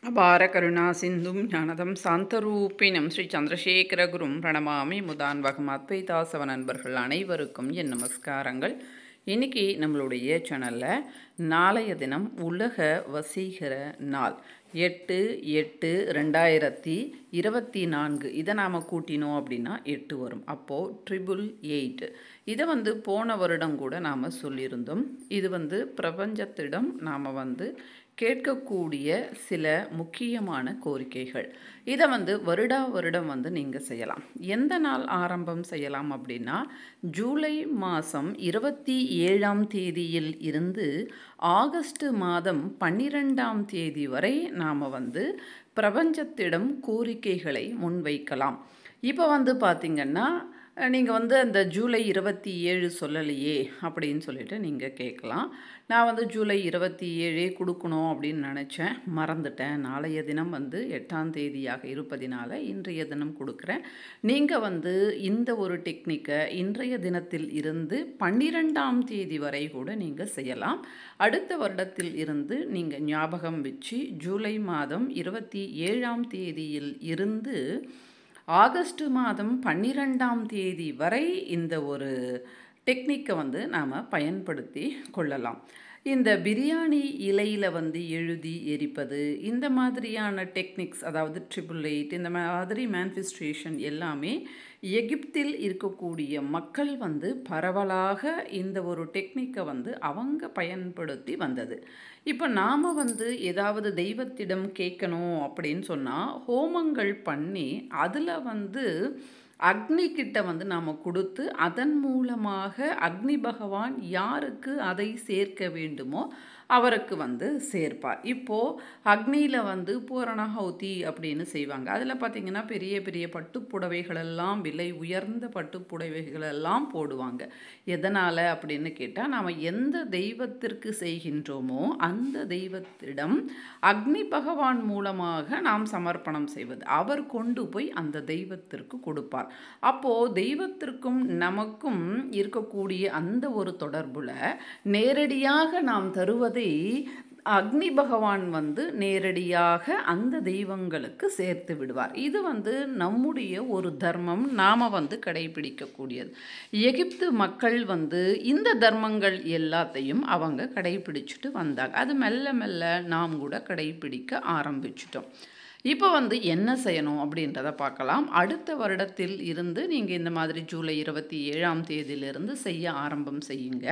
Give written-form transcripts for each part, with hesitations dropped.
அபார கருணா சிந்தும் ஞானதம் சாந்தரூபிணம் ஸ்ரீ சந்திரசேகரகுரும் பிரணமாமி முதான்வகம் அத்வைதாசவ நண்பர்கள் அனைவருக்கும் என் நமஸ்காரங்கள். இன்றைக்கி நம்மளுடைய சேனலில் நாளைய தினம் உலக வசீகர நாள் 8/8/2024. இதை நாம் கூட்டினோம் அப்படின்னா 8 வரும். அப்போது 888 இதை போன வருடம் கூட நாம் சொல்லியிருந்தோம். இது பிரபஞ்சத்திடம் நாம் கேட்கக்கூடிய சில முக்கியமான கோரிக்கைகள். இதை வருடா வருடம் நீங்கள் செய்யலாம். எந்த நாள் ஆரம்பம் செய்யலாம் அப்படின்னா, ஜூலை மாதம் 27ஆம் தேதியில் இருந்து ஆகஸ்ட் மாதம் 12ஆம் தேதி வரை நாம் பிரபஞ்சத்திடம் கோரிக்கைகளை முன்வைக்கலாம். இப்போ பார்த்திங்கன்னா, நீங்கள் அந்த ஜூலை 27 சொல்லலையே அப்படின்னு சொல்லிட்டு நீங்கள் கேட்கலாம். நான் ஜூலை 27 கொடுக்கணும் அப்படின்னு நினச்சேன், மறந்துட்டேன். நாளைய தினம் 8ஆம் தேதியாக இருப்பதினால இன்றைய தினம் கொடுக்குறேன். நீங்கள் இந்த ஒரு டெக்னிக்கை இன்றைய தினத்தில் இருந்து 12ஆம் தேதி வரை கூட நீங்கள் செய்யலாம். அடுத்த வருடத்தில் இருந்து நீங்கள் ஞாபகம் வச்சு ஜூலை மாதம் 27ஆம் தேதியில் இருந்து ஆகஸ்ட் மாதம் 12ஆம் தேதி வரை இந்த ஒரு டெக்னிக்கை நாம் பயன்படுத்தி கொள்ளலாம். இந்த பிரியாணி இலையில் எழுதி எரிப்பது, இந்த மாதிரியான டெக்னிக்ஸ், அதாவது 888 இந்த மாதிரி மேனிஃபெஸ்டேஷன் எல்லாமே எகிப்தில் இருக்கக்கூடிய மக்கள் பரவலாக இந்த ஒரு டெக்னிக்கை அவங்க பயன்படுத்தி வந்தது. இப்போ நாம் ஏதாவது தெய்வத்திடம் கேட்கணும் அப்படின்னு சொன்னால் ஹோமங்கள் பண்ணி அதில் அக்னி கிட்ட நாம் கொடுத்து அதன் மூலமாக அக்னி பகவான் யாருக்கு அதை சேர்க்க வேண்டுமோ அவருக்கு சேர்ப்பார். இப்போது அக்னியில் பூரணாஹுதி அப்படின்னு செய்வாங்க. அதில் பார்த்திங்கன்னா பெரிய பெரிய பட்டுப்புடவைகளெல்லாம், விலை உயர்ந்த பட்டுப்புடவைகளெல்லாம் போடுவாங்க. எதனால் அப்படின்னு கேட்டால், நாம் எந்த தெய்வத்திற்கு செய்கின்றோமோ அந்த தெய்வத்திடம் அக்னி பகவான் மூலமாக நாம் சமர்ப்பணம் செய்வது, அவர் கொண்டு போய் அந்த தெய்வத்திற்கு கொடுப்பார். அப்போது தெய்வத்திற்கும் நமக்கும் இருக்கக்கூடிய அந்த ஒரு தொடர்பில் நேரடியாக நாம் தருவதை அக்னி பகவான் நேரடியாக அந்த தெய்வங்களுக்கு சேர்த்து விடுவார். இது நம்முடைய ஒரு தர்மம், நாம் கடைபிடிக்கக்கூடியது. எகிப்து மக்கள் இந்த தர்மங்கள் எல்லாத்தையும் அவங்க கடைபிடிச்சிட்டு வந்தாங்க. அது மெல்ல மெல்ல நாம் கூட கடைபிடிக்க ஆரம்பிச்சிட்டோம். இப்போ என்ன செய்யணும் அப்படின்றத பார்க்கலாம். அடுத்த வருடத்தில் இருந்து நீங்கள் இந்த மாதிரி ஜூலை 27ஆம் தேதியிலிருந்து செய்ய ஆரம்பம் செய்யுங்க.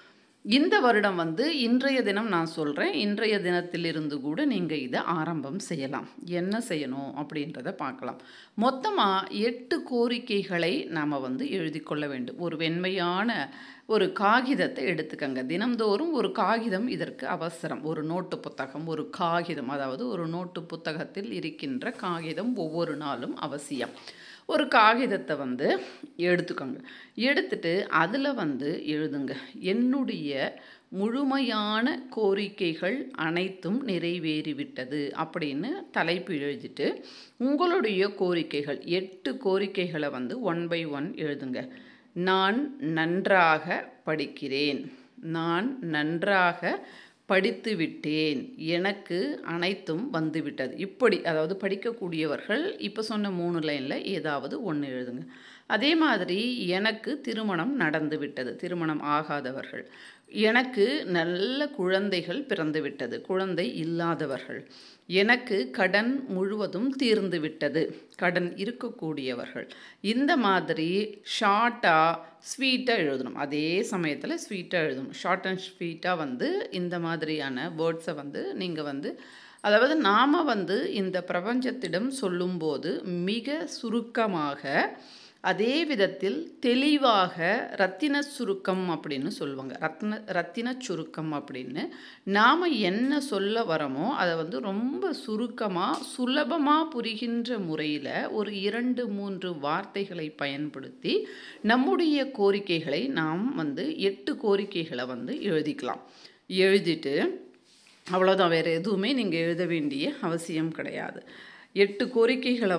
இந்த வருடம் இன்றைய தினம் நான் சொல்கிறேன், இன்றைய தினத்திலிருந்து கூட நீங்கள் இதை ஆரம்பம் செய்யலாம். என்ன செய்யணும் அப்படின்றத பார்க்கலாம். மொத்தமாக 8 கோரிக்கைகளை நாம் எழுதி கொள்ள வேண்டும். ஒரு வெண்மையான ஒரு காகிதத்தை எடுத்துக்கங்க. தினம்தோறும் ஒரு காகிதம் இதற்கு அவசரம். ஒரு நோட்டு புத்தகம், ஒரு காகிதம், அதாவது ஒரு நோட்டு புத்தகத்தில் இருக்கின்ற காகிதம் ஒவ்வொரு நாளும் அவசியம். ஒரு காகிதத்தை எடுத்துக்கோங்க. எடுத்துட்டு அதில் எழுதுங்க, என்னுடைய முழுமையான கோரிக்கைகள் அனைத்தும் நிறைவேறிவிட்டது அப்படின்னு தலைப்பு எழுதிட்டு உங்களுடைய கோரிக்கைகள் 8 கோரிக்கைகளை 1 by 1 எழுதுங்க. நான் நன்றாக படிக்கிறேன், நான் நன்றாக படித்து விட்டேன், எனக்கு அனைத்தும் வந்துவிட்டது. இப்படி, அதாவது படிக்கக்கூடியவர்கள் இப்போ சொன்ன 3 லைனில் ஏதாவது ஒன்று எழுதுங்க. அதே மாதிரி எனக்கு திருமணம் நடந்து விட்டது, திருமணம் ஆகாதவர்கள். எனக்கு நல்ல குழந்தைகள் பிறந்து விட்டது, குழந்தை இல்லாதவர்கள். எனக்கு கடன் முழுவதும் தீர்ந்து விட்டது, கடன் இருக்கக்கூடியவர்கள். இந்த மாதிரி ஷார்ட்டாக ஸ்வீட்டாக எழுதணும். அதே சமயத்தில் ஸ்வீட்டாக எழுதணும். ஷார்ட் அண்ட் ஸ்வீட்டாக இந்த மாதிரியான வேர்ட்ஸை நீங்கள் அதாவது நாம் இந்த பிரபஞ்சத்திடம் சொல்லும்போது மிக சுருக்கமாக, அதே விதத்தில் தெளிவாக, ரத்தின சுருக்கம் அப்படின்னு சொல்லுவாங்க. ரத்தின சுருக்கம் அப்படின்னு நாம் என்ன சொல்ல வரோமோ அதை ரொம்ப சுருக்கமாக சுலபமாக புரிகின்ற முறையில் ஒரு 2-3 வார்த்தைகளை பயன்படுத்தி நம்முடைய கோரிக்கைகளை நாம் 8 கோரிக்கைகளை எழுதிக்கலாம். எழுதிட்டு அவ்வளோதான், வேறு எதுவுமே நீங்கள் எழுத வேண்டிய அவசியம் கிடையாது. 8 கோரிக்கைகளை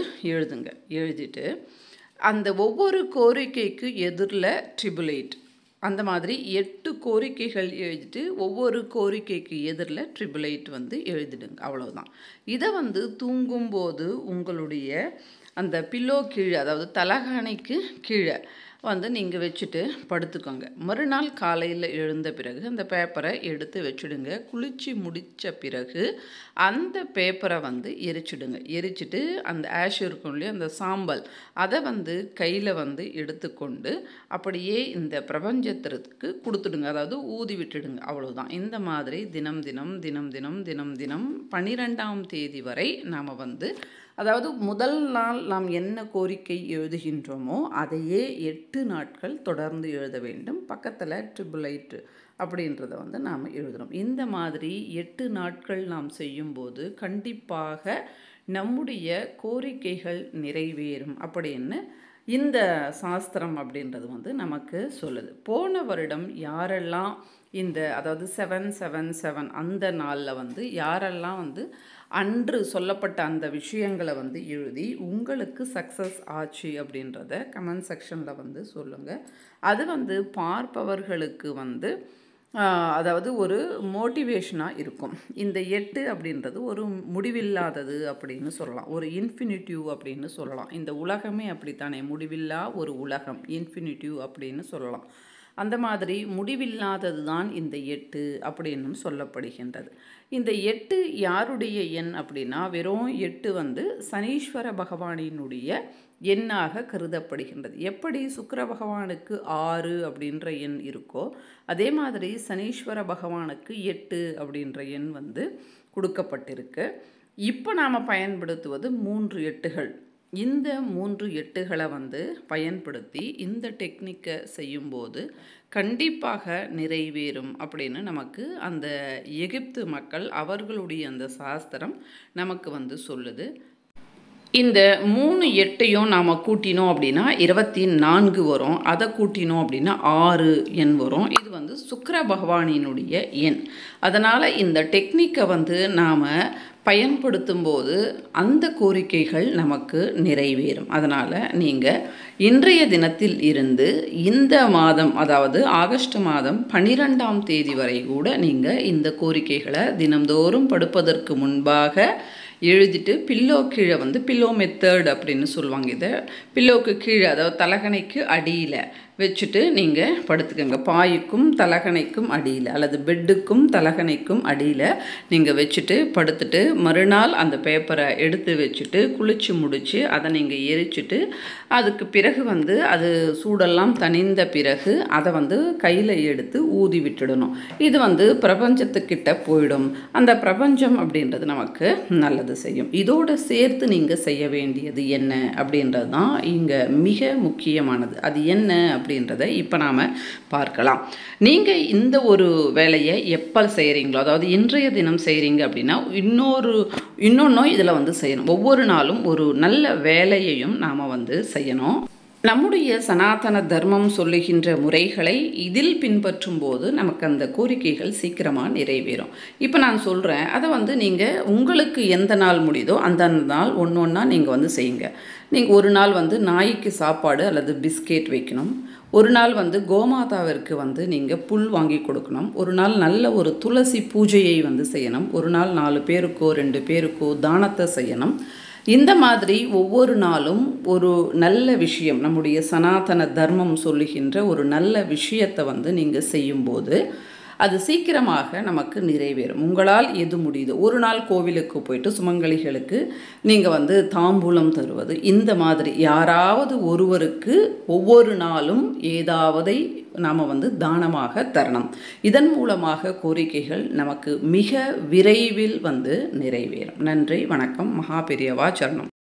எழுதுங்க. எழுதிட்டு அந்த ஒவ்வொரு கோரிக்கைக்கு எதிரில் 888 அந்த மாதிரி 8 கோரிக்கைகள் எழுதிட்டு ஒவ்வொரு கோரிக்கைக்கு எதிரில் 888 வந்து எழுதிடுங்க. அவ்வளவுதான். இதை வந்து தூங்கும்போது உங்களுடைய அந்த பில்லோ கீழே, அதாவது தலகாணிக்கு கீழே வந்து நீங்கள் வச்சுட்டு படுத்துக்கோங்க. மறுநாள் காலையில் எழுந்த பிறகு அந்த பேப்பரை எடுத்து வச்சுடுங்க. குளிச்சு முடித்த பிறகு அந்த பேப்பரை வந்து எரிச்சிடுங்க. எரிச்சிட்டு அந்த ஆஷ் இருக்கும் இல்லையா, அந்த சாம்பல், அதை வந்து கையில் வந்து எடுத்துக்கொண்டு அப்படியே இந்த பிரபஞ்சத்திற்கு கொடுத்துடுங்க. அதாவது ஊதி விட்டுடுங்க. அவ்வளோதான். இந்த மாதிரி தினம் தினம் தினம் தினம் தினம் தினம் 12ஆம் தேதி வரை நாம் வந்து, அதாவது முதல் நாள் நாம் என்ன கோரிக்கை எழுதுகின்றோமோ அதையே 8 நாட்கள் தொடர்ந்து எழுத வேண்டும். பக்கத்தில் 888 அப்படின்றத வந்து நாம் எழுதுகிறோம். இந்த மாதிரி 8 நாட்கள் நாம் செய்யும்போது கண்டிப்பாக நம்முடைய கோரிக்கைகள் நிறைவேறும் அப்படின்னு இந்த சாஸ்திரம் அப்படின்றது வந்து நமக்கு சொல்லுது. போன வருடம் யாரெல்லாம் இந்த, அதாவது 777 அந்த நாளில் வந்து யாரெல்லாம் வந்து அன்று சொல்லப்பட்ட அந்த விஷயங்களை வந்து எழுதி உங்களுக்கு சக்ஸஸ் ஆச்சு அப்படின்றத கமெண்ட் செக்ஷனில் வந்து சொல்லுங்கள். அது வந்து பார்ப்பவர்களுக்கு வந்து அதாவது ஒரு மோட்டிவேஷனாக இருக்கும். இந்த 8 அப்படின்றது ஒரு முடிவில்லாதது அப்படின்னு சொல்லலாம், ஒரு இன்ஃபினிட்டிவ் அப்படின்னு சொல்லலாம். இந்த உலகமே அப்படித்தானே, முடிவில்லா ஒரு உலகம், இன்ஃபினிட்டிவ் அப்படின்னு சொல்லலாம். அந்த மாதிரி முடிவில்லாதது தான் இந்த 8 அப்படின்னும் சொல்லப்படுகின்றது. இந்த 8 யாருடைய எண் அப்படின்னா, வெறும் 8 வந்து சனீஸ்வர பகவானினுடைய எண்ணாக கருதப்படுகின்றது. எப்படி சுக்கிர பகவானுக்கு 6 அப்படின்ற எண் இருக்கோ அதே மாதிரி சனீஸ்வர பகவானுக்கு 8 அப்படின்ற எண் வந்து கொடுக்கப்பட்டிருக்கு. இப்போ நாம் பயன்படுத்துவது 3 8கள். இந்த 3 8களை வந்து பயன்படுத்தி இந்த டெக்னிக்கை செய்யும்போது கண்டிப்பாக நிறைவேறும் அப்படின்னு நமக்கு அந்த எகிப்து மக்கள், அவர்களுடைய அந்த சாஸ்திரம் நமக்கு வந்து சொல்லுது. இந்த 3 8ஐயும் நாம் கூட்டினோம் அப்படின்னா 24 வரும். அதை கூட்டினோம் அப்படின்னா 6 எண் வரும். இது வந்து சுக்கிர பகவானினுடைய எண். அதனால் இந்த டெக்னிக்கை வந்து நாம் பயன்படுத்தும் போது அந்த கோரிக்கைகள் நமக்கு நிறைவேறும். அதனால் நீங்கள் இன்றைய தினத்தில் இருந்து இந்த மாதம், அதாவது ஆகஸ்ட் மாதம் 12ஆம் தேதி வரை கூட நீங்கள் இந்த கோரிக்கைகளை தினம்தோறும் படுப்பதற்கு முன்பாக எழுதிட்டு பில்லோ கீழே வந்து, பில்லோ மெத்தட் அப்படின்னு சொல்லுவாங்க இதை, பில்லோவுக்கு கீழே, அதாவது தலகணைக்கு அடியில் வச்சுட்டு நீங்கள் படுத்துக்கங்க. பாய்க்கும் தலகணைக்கும் அடியில் அல்லது பெட்டுக்கும் தலகணைக்கும் அடியில் நீங்கள் வச்சுட்டு படுத்துட்டு மறுநாள் அந்த பேப்பரை எடுத்து வச்சுட்டு குளிச்சு முடித்து அதை நீங்கள் எரிச்சிட்டு அதுக்கு பிறகு வந்து அது சூடெல்லாம் தணிந்த பிறகு அதை வந்து கையில் எடுத்து ஊதி விட்டுடணும். இது வந்து பிரபஞ்சத்துக்கிட்ட போயிடும். அந்த பிரபஞ்சம் அப்படின்றது நமக்கு நல்லது செய்யும். இதோடு சேர்த்து நீங்கள் செய்ய வேண்டியது என்ன அப்படின்றது தான் இங்கே மிக முக்கியமானது. அது என்ன அப்படின்றத இப்போ நாம் பார்க்கலாம். நீங்கள் இந்த ஒரு வேலையை எப்போ செய்கிறீங்களோ, அதாவது இன்றைய தினம் செய்கிறீங்க அப்படின்னா இன்னொன்றும் இதில் வந்து செய்யணும். ஒவ்வொரு நாளும் ஒரு நல்ல வேலையையும் நாம் வந்து செய்யணும். நம்முடைய சனாதன தர்மம் சொல்லுகின்ற முறைகளை இதில் பின்பற்றும் போது நமக்கு அந்த கோரிக்கைகள் சீக்கிரமாக நிறைவேறும். இப்போ நான் சொல்கிறேன், அதை வந்து நீங்கள் உங்களுக்கு எந்த நாள் முடியுதோ அந்த நாள் ஒன்று ஒன்றா நீங்கள் வந்து செய்யுங்க. நீங்கள் ஒரு நாள் வந்து நாய்க்கு சாப்பாடு அல்லது பிஸ்கெட் வைக்கணும். ஒரு நாள் வந்து கோமாதாவிற்கு வந்து நீங்கள் புல் வாங்கி கொடுக்கணும். ஒரு நாள் நல்ல ஒரு துளசி பூஜையை வந்து செய்யணும். ஒரு நாள் 4 பேருக்கோ 2 பேருக்கோ தானத்தை செய்யணும். இந்த மாதிரி ஒவ்வொரு நாளும் ஒரு நல்ல விஷயம், நம்முடைய சனாதன தர்மம் சொல்லுகின்ற ஒரு நல்ல விஷயத்தை வந்து நீங்கள் செய்யும்போது அது சீக்கிரமாக நமக்கு நிறைவேறும். உங்களால் எது முடியுது, ஒரு நாள் கோவிலுக்கு போயிட்டு சுமங்கலிகளுக்கு நீங்கள் வந்து தாம்பூலம் தருவது, இந்த மாதிரி யாராவது ஒருவருக்கு ஒவ்வொரு நாளும் ஏதாவதை நாம் வந்து தானமாக தரணும். இதன் மூலமாக கோரிக்கைகள் நமக்கு மிக விரைவில் வந்து நிறைவேறும். நன்றி, வணக்கம். மகா பெரியவா சரணம்.